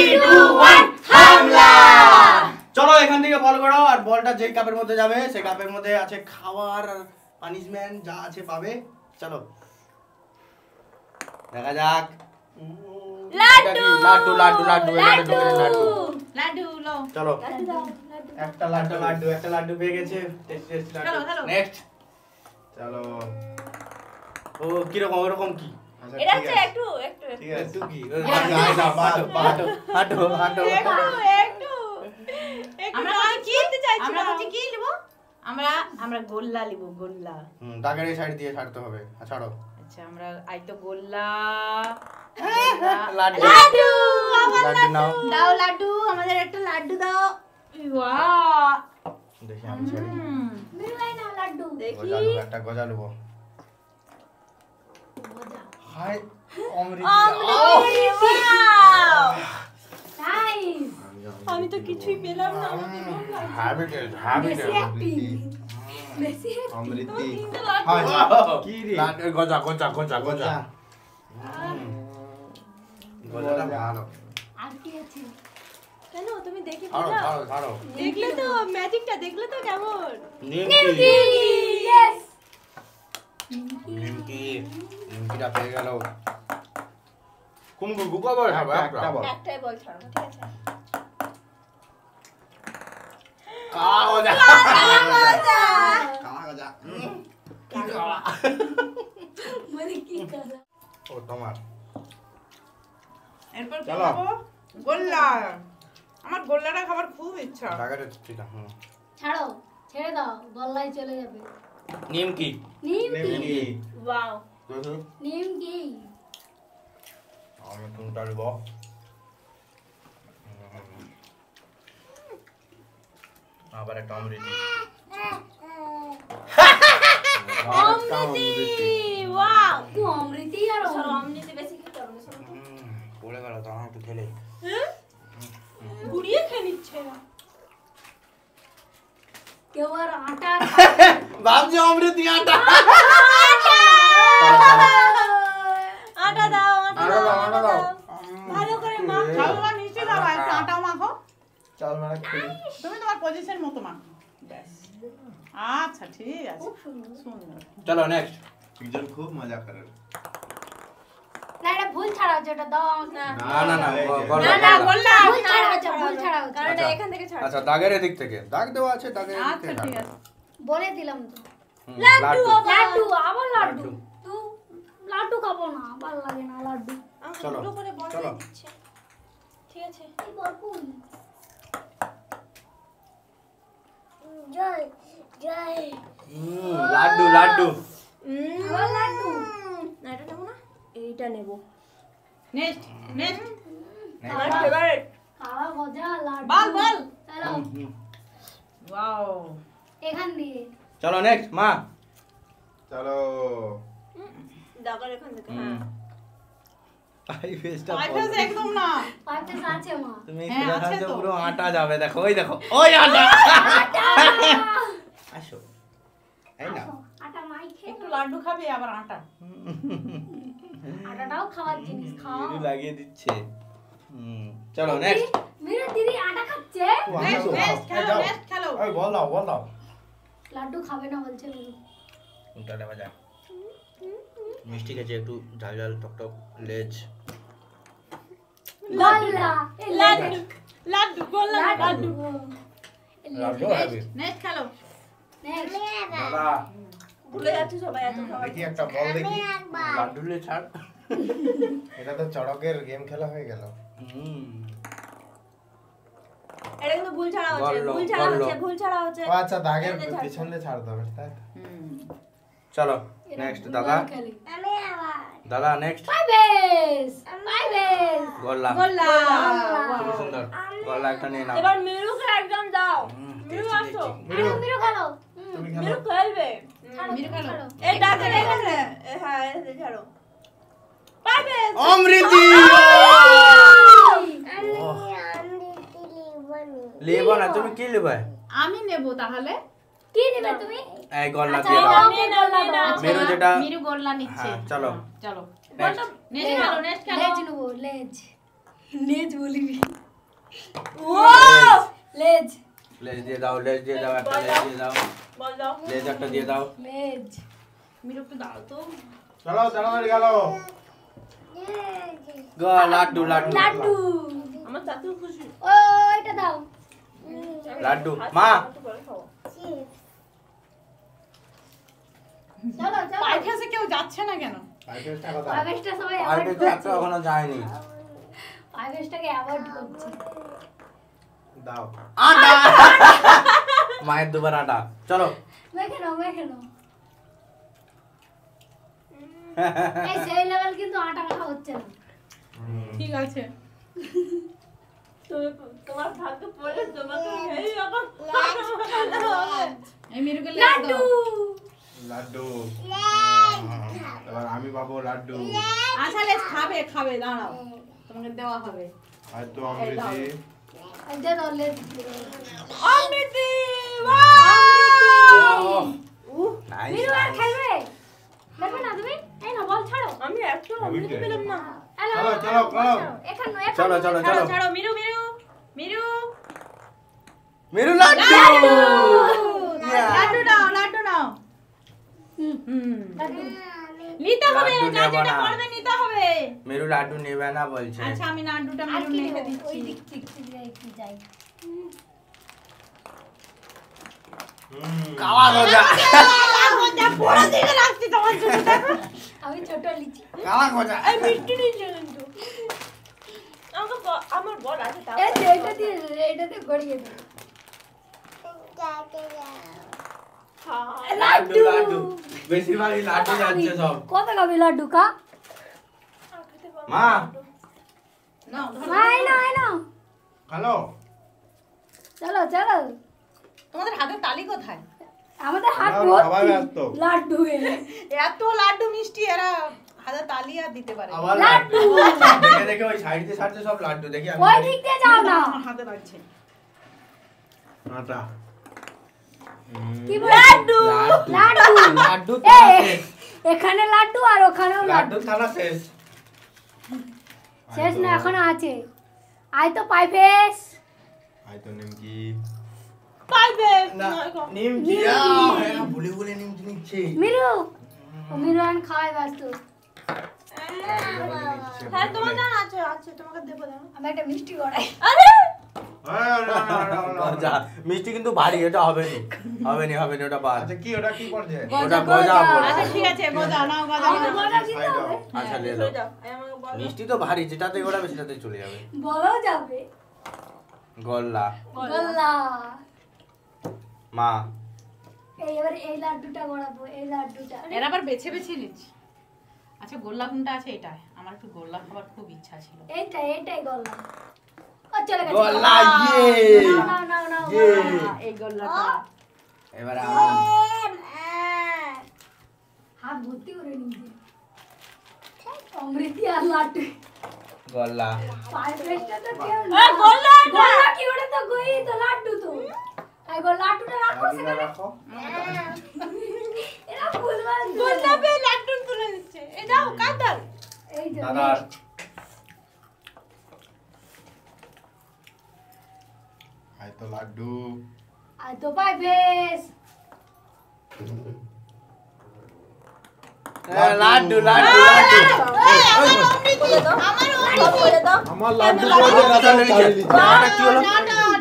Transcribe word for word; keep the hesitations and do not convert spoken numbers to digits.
two, one, হামলা। চলো এখান থেকে বল করো আর বলটা যেই কাপের মধ্যে যাবে সেই কাপের মধ্যে আছে খাবার আর পানিশমেন্ট যা আছে পাবে। চলো দেখা যাক। লাড্ডু লাড্ডু লাড্ডু লাড্ডু লাড্ডু লাড্ডু লো চলো লাড্ডু দাও একটা লাড্ডু লাড্ডু একটা লাড্ডু পেয়ে গেছে। Test test laddu. নেক্সট চলো। ও কি রকম ওরকম কি? আচ্ছা এটা ঠিক হচ্ছে আছে একটু একটু ঠিক আছে তুই কি হাঁটো হাঁটো হাঁটো হাঁটো একটু একটু আমরা কি কিনতে চাইছি আমরা হচ্ছে কি নিব আমরা আমরা গোল্লা নিব গোল্লা হুম দাগের এই সাইড দিয়ে ছাড়তে হবে। ছাড়ো। আচ্ছা আমরা আই তো গোল্লা লাড্ডু লাড্ডু লাড্ডু নাও দাও লাড্ডু আমাদের একটা লাড্ডু দাও ওয়াও দেখি আমি ছাড়ি। মিলাই না লাড্ডু দেখি গজা নেবো একটা গজা নেবো। হাই অমৃত অমৃতি ওয়াও নাইস আমি তো কিছুই পেলাম না হ্যাবিট হ্যাবিট বেশি অমৃতি হাই কি রে লাড্ডু গজা গজা গজা গজা গজাটা ভালো। আর কি আছে কেন তুমি দেখি ছাড়ো ছাড়ো ছাড়ো। দেখলে তো ম্যাজিকটা দেখলে তো কেমন নিমকি ইয়েস নিমকি নিমকিটা পেয়ে গেল। কুমকু গুকা বল খাবে একটা বল একটাই বল ছাড়ো ঠিক আছে কাগজা মজা কাগজা মানে কি করা ও তোমার এরপর কি চলো। খাবো গোল্লা আমার গোল্লাটা খাবার খুব ইচ্ছা দাগের ঠিক আছে। হুম ছাড়ো ছেড়ে দাও গল্লায় চলে যাবে নিমকি নিমকি নিমকি ওয়াও দেখো নিমকি আমি কোনটা নিব। আবার একটা অমৃতি অমৃতি ওয়াও কি অমৃতি আর অমৃতি বেশি খেতে হবে না পড়ে গেল তো আমার একটু খেলে গুড়িয়ে খেয়ে নিচ্ছে কেউ আর আটা ভাবছি অমৃতি আটা আটা দাও আটা আটা দাও আটা দাও ভালো করে মা খাওয়া নিচে দাও একটু আটা মাখো চাল মারা খেলি তুমি তোমার পজিশন মতো মাখো ব্যাস আচ্ছা ঠিক আছে খুব সুন্দর সুন্দর চলো নেক্সট একজন খুব মজা করে না এটা ভুল ছাড়া হচ্ছে এটা দাও আমাকে না না না বল না না বললা ভুল ছাড়া হচ্ছে ভুল ছাড়া হচ্ছে কারণ আচ্ছা। এখান থেকে ছাড়া আচ্ছা দাগের এদিক থেকে দাগ দেওয়া আছে দাগের এদিক আচ্ছা থেকে ঠিক আছে বলে দিলাম তো হুম, লাড্ডু লাড্ডু লাড্ডু আবার লাড্ডু লাড্ডু। তুই লাড্ডু খাবো না আবার লাগে না লাড্ডু চলো চলো ঠিক আছে এই বরকুন জয় জয় হুম লাড্ডু লাড্ডু আবার লাড্ডু না এটা নেব না এইটা নেব নেক্সট নেক্সট আমার ফেভারিট কালা গজা লাড্ডু বল বল চলো হুম। ওয়াও এখান দিয়ে চলো নেক্সট মা চলো দাগার এখান থেকে হুম আই ফেসটা আইফেস একদম না পাঁচটা আছে মা তুমি হ্যাঁ, খেলা আছে খাচ্ছো তো। পুরো আটা যাবে দেখো ওই দেখো ওই আটা আসো এই না আটা মাই খেয়ে একটু লাড্ডু খাবে আবার আটা আটাটাও খাওয়ার জিনিস খাও ভিডিও লাগিয়ে দিচ্ছে হুম চলো নেক্সট মেরে দিদি আটা খাচ্ছে নেক্সট নেক্সট খেলো নেক্সট খেলো ওই বল দাও বল দাও লাড্ডু খাবে না বলছে বলো কোনটা নেওয়া যায় মিষ্টি খেয়েছে একটু ঝাল ঝাল টক টক লেজ লাড্ডু লাড্ডু লাড্ডু গোল্লা লাড্ডু লাড্ডু হবে নেক্সট খেলো নেক্সট দাদা ভুলে যাচ্ছে সবাই এত খাবার দেখি একটা বল দেখি লাড্ডু লে ছাড় এটা তো চড়কের গেম খেলা হয়ে গেল হুম এটা কিন্তু ভুল ছাড়া হচ্ছে গল্ল, ভুল ছাড়া গল্ল। হচ্ছে ভুল ছাড়া হচ্ছে ও আচ্ছা দাগের এখানে ছাড়তে পিছন দিয়ে ছাড়তে হবে তাই তো? হুম চলো নেক্সট দাদা আমি আবার দাদা নেক্সট বাই বেস বাই বেস গোল্লা গোল্লা খুব সুন্দর গোল্লা একটা নিয়ে নাও এবার মিরুকে একদম দাও হুম, মিরু tasty, আসো tasty। মিরু মিরু খেলো তুমি মিরু খেলো খেলবে মিরু খেলো এই ডাকে এখানে হ্যাঁ এই ছাড়ো বাই বেস অমৃতি লেবো না তুমি কি লেবে আমি নেব তাহলে কি নেবে তুমি এই গোল্লা আচ্ছা দিয়ে দাও আমি গোল্লা দাও মেরু যেটা মিরু গোল্লা নিচ্ছে হ্যাঁ, চলো। চলো নেক্সট নেক্সট খেলো নেক্সট খেলো লেজ নেবো লেজ লেজ বলিনি ও লেজ লেজ দিয়ে দাও লেজ দিয়ে দাও একটা লেজ দিয়ে দাও বল দাও লেজ একটা দিয়ে দাও লেজ মিরু একটু দাও তো চলো তাড়াতাড়ি গেল গো লাড্ডু লাড্ডু লাড্ডু আমার চাচু খুশি ও এটা দাও লাড্ডু মা চলো চলো পাইখাসে কেউ যাচ্ছে না কেন পাইপেসটা কথা পাইভেস্টটা সবাই আর অ্যাভয়েড তো একটা করছে এখনো যায়নি পাইভেস্টটাকে অ্যাভয়েড করছে দাও আটা মায়ের দুবার আটা চলো মেখে নাও মেখে নাও এই সেই লেভেল কিন্তু আটা মাখা হচ্ছে না ঠিক আছে তোমার ভাগ্য পড়ে তোমাকে এই রকম এই মিরুকে লাড্ডু লাড্ডু এবার আমি পাবো লাড্ডু আচ্ছা লেজ খাবে খাবে দাঁড়াও তোমাকে দেওয়া হবে হয়তো অমৃতি এটা দাও লেজ অমৃতি নাইস মিরু আর খেলবে দেখবে না তুমি এই না বল ছাড়ো আমি একটু অমৃতি পেলাম না চলো চলো চলো এখানে চলো চলো ছাড়ো চলো ছাড়ো মিরু মিরু মিরু মেরু লাড্ডু লাড্ডু নাও লাড্ডু নাও হুম নিতে হবে লাড্ডু নেবো লাড্ডুটা না। পড়বে নিতে হবে মেরু লাড্ডু নেবে না বলছে আচ্ছা আমি লাড্ডুটা আর মিরু কি রেখে দেবো? ওই দিচ্ছি দিক থেকে যাই কি যাই কালা গজা লাড্ডুটা পুরো দিকে রাখছি তোমার জন্য দেখো আমি ছোট লিচি কালা গজা এই মিষ্টি নিয়ে কিন্তু আমাকে ব- আমার বল আছে তাও এই যে এটা দিয়ে এটা দিয়ে গড়িয়ে দাও লাড্ডু লাড্ডু বেশিরভাগই লাড্ডু যাচ্ছে সব কত খাবি লাড্ডু কা মা নাও আয় না আয় না হ্যালো চলো চলো তোমাদের হাতে তালি কোথায় আমাদের হাত আমরা সবাই ভর্তি ব্যস্ত। লাড্ডু এ এত লাড্ডু মিষ্টি এরা হাতে তালি আর দিতে পারে না। আবার লাড্ডু দেখে দেখে ওই সাইড দিয়ে সাইড সব লাড্ডু দেখি আমি ওই দিক দিয়ে যাও না আমার হাতে লাগছে আটা কি বল লাড্ডু লাড্ডু লাড্ডু এ, থানা শেষ এখানে লাড্ডু আর ওখানেও লাড্ডু লাড্ডু থানা শেষ শেষ না এখনো আছে আয় তো পাইপেস হয়তো নিমকি পাইবে না নিমকি নিমকি। আহ, হ্যাঁ, ভুলে ভুলে নিমকি নিচ্ছে মিরু ও মিরু আন খাওয়াই ব্যস্ত হ্যাঁ তোমার জান আছে আছে তোমাকে দেবো দাও আমি একটা মিষ্টি গড়াই আরে হ্যাঁ, না, না, না, না, না, গজা না। মিষ্টি কিন্তু ভারী এটা হবে নি হবে নি হবে নি ওটা বাদ আচ্ছা কি ওটা কি করছে ওটা গজা বলে আচ্ছা ঠিক আছে গজা নাও গজা আমার নাও। গড়া দিতে হবে আচ্ছা লে হয়ে লো যাও এই আমাকে বলো মিষ্টি তো ভারী যেটাতে গোড়াবে সেটাতে চলে যাবে বলো যাবে গল্লা গোল্লা মা এই এবার এই লাড্ডুটা গড়াবো এই লাড্ডুটা এরা আবার বেছে বেছে নিচ্ছে আচ্ছা গোল্লা কোনটা আছে এটা আমার একটু গোল্লা খাবার খুব ইচ্ছা ছিল এইটা এইটাই গড়লাম ও চলে গেছে গল্লা ইয়ে নাও নাও নাও ইয়ে আহ, এই গোল্লাটা এবারে আমার হাত ভর্তি করে নিয়েছে অমৃতি আর লাড্ডু গল্লা পাইপেসটা তো কেউ এ, গোল্লা এটা। গোল্লা কি ওটা তো গই তো লাড্ডু তো এই গো লাড্ডুটা রাখো লাড্ডুটা সেখানে রাখো এরা ভুলভাল গোল্লা পে লাড্ডু তুলে দিচ্ছে এই দাও কাঁঠাল এই যে দাদার হয়তো লাড্ডু আর তো পাইপেস হ্যাঁ, লাড্ডু লাড্ডু লাড্ডু আমার অমৃত বলে দাও আমার লাড্ডু লাড্ডু করে দাদা চলে চালিয়ে নিচে। দিচ্ছে। এটা কি হলো না, না।